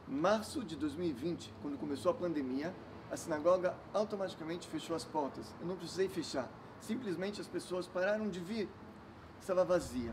Março de 2020, quando começou a pandemia, a sinagoga automaticamente fechou as portas. Eu não precisei fechar. Simplesmente as pessoas pararam de vir. Estava vazia.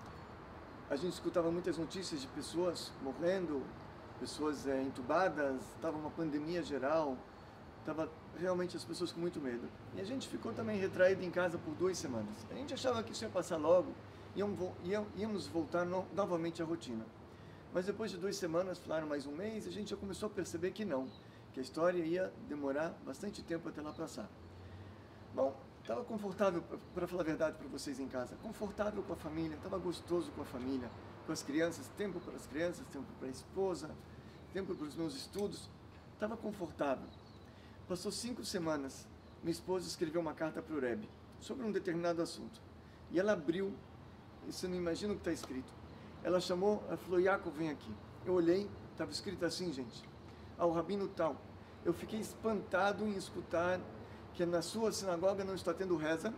A gente escutava muitas notícias de pessoas morrendo, pessoas entubadas, estava uma pandemia geral, estava realmente as pessoas com muito medo. E a gente ficou também retraído em casa por 2 semanas. A gente achava que isso ia passar logo, íamos voltar novamente à rotina. Mas depois de 2 semanas, falaram mais 1 mês, a gente já começou a perceber que não, que a história ia demorar bastante tempo até lá passar. Bom, estava confortável, para falar a verdade para vocês em casa, confortável com a família, estava gostoso com a família, com as crianças, tempo para as crianças, tempo para a esposa, tempo para os meus estudos, estava confortável. Passou 5 semanas, minha esposa escreveu uma carta para o Rebbe sobre um determinado assunto. E ela abriu, e você não imagina o que está escrito. Ela chamou, ela falou, Yaakov, vem aqui. Eu olhei, estava escrito assim, gente, ao rabino tal. Eu fiquei espantado em escutar que na sua sinagoga não está tendo reza,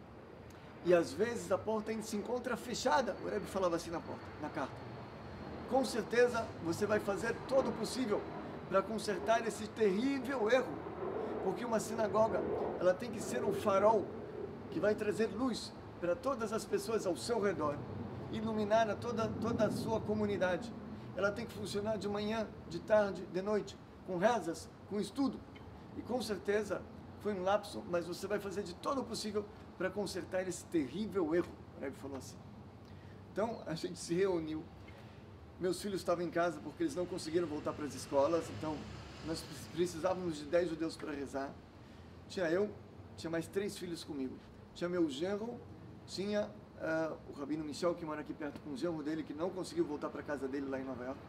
e às vezes a porta ainda se encontra fechada. O Rebbe falava assim na carta. Com certeza você vai fazer todo o possível para consertar esse terrível erro, porque uma sinagoga, ela tem que ser um farol que vai trazer luz para todas as pessoas ao seu redor, iluminar a toda a sua comunidade. Ela tem que funcionar de manhã, de tarde, de noite, com rezas, com estudo. E com certeza foi um lapso, mas você vai fazer de todo o possível para consertar esse terrível erro. O Rebbe falou assim. Então a gente se reuniu. Meus filhos estavam em casa porque eles não conseguiram voltar para as escolas, então nós precisávamos de 10 judeus para rezar. Tinha eu, tinha mais 3 filhos comigo. Tinha meu genro, tinha o Rabino Michel, que mora aqui perto, com o genro dele, que não conseguiu voltar para a casa dele lá em Nova York.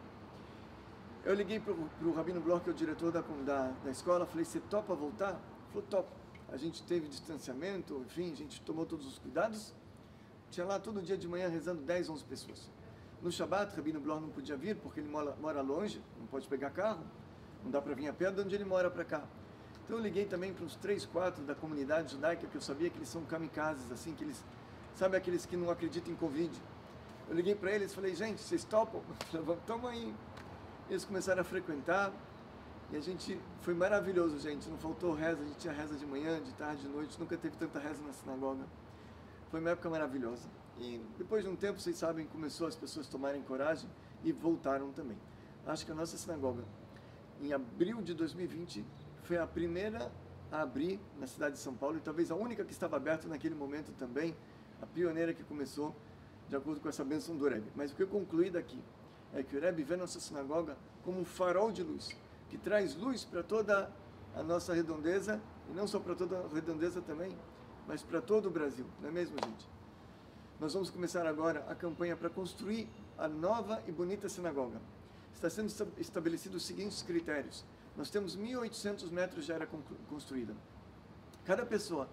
Eu liguei para o Rabino Bloch, que é o diretor da escola, falei, você topa voltar? Ele falou, topa. A gente teve distanciamento, enfim, a gente tomou todos os cuidados. Tinha lá todo dia de manhã rezando 10, 11 pessoas. No Shabbat, Rabino Bloch não podia vir, porque ele mora longe, não pode pegar carro, não dá para vir a pé de onde ele mora para cá. Então eu liguei também para uns 3, 4 da comunidade judaica, que eu sabia que eles são kamikazes, assim, que eles, sabe aqueles que não acreditam em Covid. Eu liguei para eles e falei, gente, vocês topam? Tamo aí. Eles começaram a frequentar, e a gente, foi maravilhoso, gente, não faltou reza, a gente tinha reza de manhã, de tarde, de noite, nunca teve tanta reza na sinagoga. Foi uma época maravilhosa. E depois de um tempo, vocês sabem, começou as pessoas a tomarem coragem e voltaram também. Acho que a nossa sinagoga, em abril de 2020, foi a primeira a abrir na cidade de São Paulo, e talvez a única que estava aberta naquele momento também, a pioneira que começou de acordo com essa bênção do Rebbe. Mas o que eu concluí daqui é que o Rebbe vê a nossa sinagoga como um farol de luz, que traz luz para toda a nossa redondeza, e não só para toda a redondeza também, mas para todo o Brasil, não é mesmo, gente? Nós vamos começar agora a campanha para construir a nova e bonita sinagoga. Está sendo estabelecidos os seguintes critérios. Nós temos 1.800 metros de área construída. Cada pessoa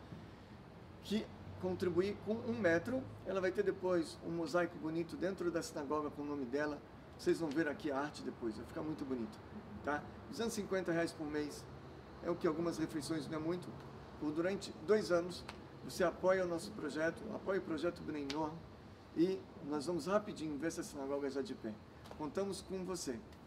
que contribuir com 1 metro, ela vai ter depois um mosaico bonito dentro da sinagoga com o nome dela. Vocês vão ver aqui a arte depois, vai ficar muito bonito. Tá? R$250 por mês é o que algumas refeições não é muito. Durante 2 anos, você apoia o nosso projeto, apoia o projeto Bnei Noach, e nós vamos rapidinho ver essa sinagoga já de pé. Contamos com você.